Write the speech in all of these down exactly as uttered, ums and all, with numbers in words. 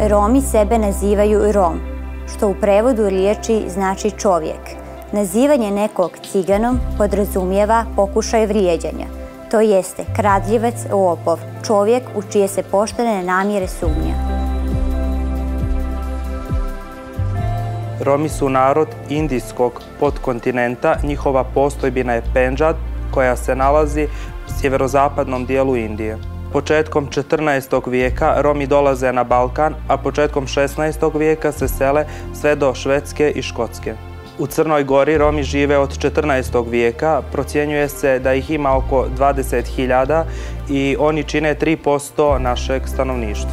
Romi sebe nazivaju Rom, što u prevodu riječi znači čovjek. Nazivanje nekog ciganom podrazumijeva pokušaj vrijeđanja, to jeste kradljivac, lopov, čovjek u čije se poštene namjere sumnja. Romi su narod indijskog podkontinenta, njihova postojbina je Pendžab koja se nalazi u sjeverozapadnom dijelu Indije. Početkom četrnaestog vijeka Romi dolaze na Balkan, a početkom šesnaestog vijeka se sele sve do Švedske i Škotske. U Crnoj Gori Romi žive od četrnaestog vijeka, procjenjuje se da ih ima oko dvadeset hiljada i oni čine tri posto našeg stanovništva.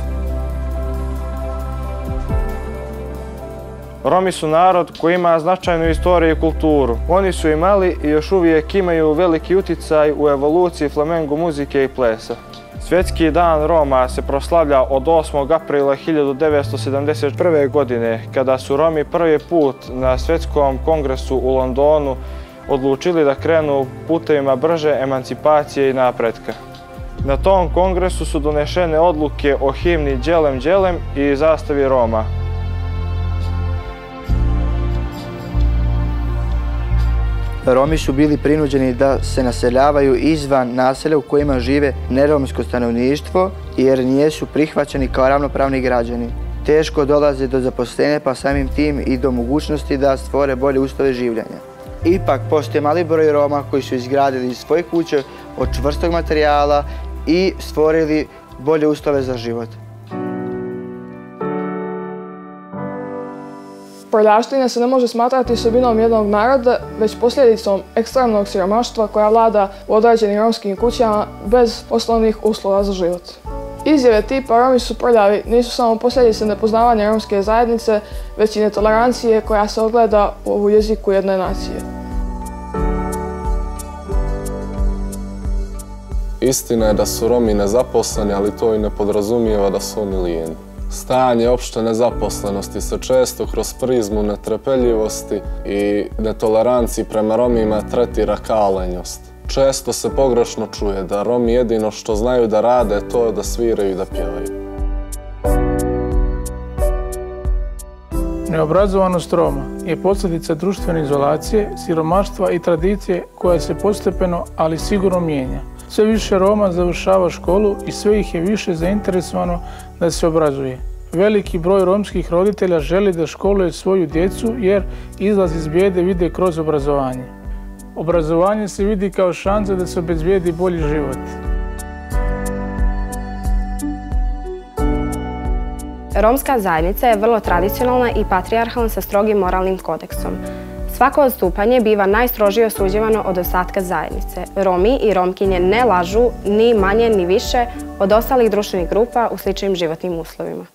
Romi su narod koji ima značajnu istoriju i kulturu. Oni su imali i još uvijek imaju veliki uticaj u evoluciji flamengo muzike i plesa. Svjetski dan Roma se proslavlja od osmog aprila hiljadu devetsto sedamdeset prve. godine, kada su Romi prvi put na svjetskom kongresu u Londonu odlučili da krenu putevima brže emancipacije i napretka. Na tom kongresu su donešene odluke o himni Đelem Đelem i zastavi Roma. Romi su bili prinuđeni da se naseljavaju izvan naselja u kojima žive neromsko stanovništvo jer nisu prihvaćeni kao ravnopravni građani. Teško dolaze do zaposlenja pa samim tim i do mogućnosti da stvore bolje uslove življenja. Ipak postoji mali broj Roma koji su izgradili svoje kuće od čvrstog materijala i stvorili bolje uslove za život. Prljavština se ne može smatrati osobinom jednog naroda, već posljedicom ekstremnog siromaštva koja vlada u određenim romskim kućama bez osnovnih uslova za život. Izjave tipa Romi su prljavi nisu samo posljedice nepoznavanja romske zajednice, već i netolerancije koja se ogleda u jeziku jedne nacije. Istina je da su Romi nezaposleni, ali to i ne podrazumijeva da su oni lijeni. Stanje opšte nezaposlenosti se često kroz prizmu netrpeljivosti i netoleranciji prema Romima tretira kao lenjost. Često se pogrešno čuje da Romi jedino što znaju da rade to je da sviraju i da pjevaju. Neobrazovanost Roma je posljedica društvene izolacije, siromaštva i tradicije koja se postepeno, ali sigurno mijenja. Sve više Roma završava školu i sve ih je više zainteresovano da se obrazuje. Veliki broj romskih roditelja želi da školuje svoju djecu jer izlaz iz bijede vide kroz obrazovanje. Obrazovanje se vidi kao šansa da se obezbijedi bolji život. Romska zajednica je vrlo tradicionalna i patrijarhalna sa strogim moralnim kodeksom. Svako odstupanje biva najstrožije osuđivano od ostatka zajednice. Romi i Romkinje ne lažu ni manje ni više od ostalih društvenih grupa u sličnim životnim uslovima.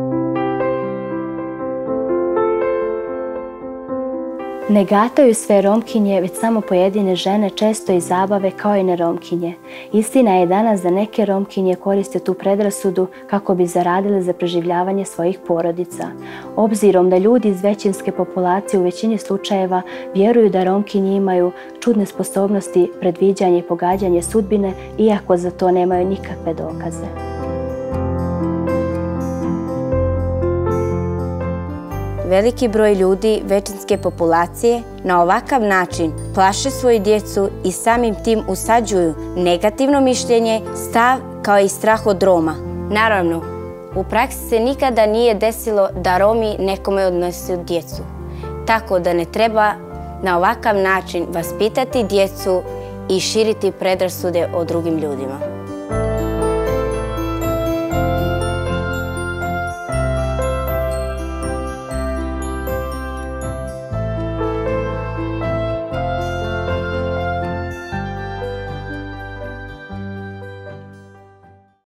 Ne gataju sve Romkinje, već samo pojedine žene, često i zabave kao i neromkinje. Istina je danas da neke Romkinje koriste tu predrasudu kako bi zaradile za preživljavanje svojih porodica. Obzirom da ljudi iz većinske populacije u većini slučajeva vjeruju da Romkinje imaju čudne sposobnosti, predviđanje i pogađanje sudbine, iako za to nemaju nikakve dokaze. Veliki broj ljudi većinske populacije na ovakav način plaše svoju djecu i samim tim usađuju negativno mišljenje, stav kao i strah od Roma. Naravno, u praksi se nikada nije desilo da Romi nekome odnesu djecu, tako da ne treba na ovakav način vaspitati djecu i širiti predrasude o drugim ljudima.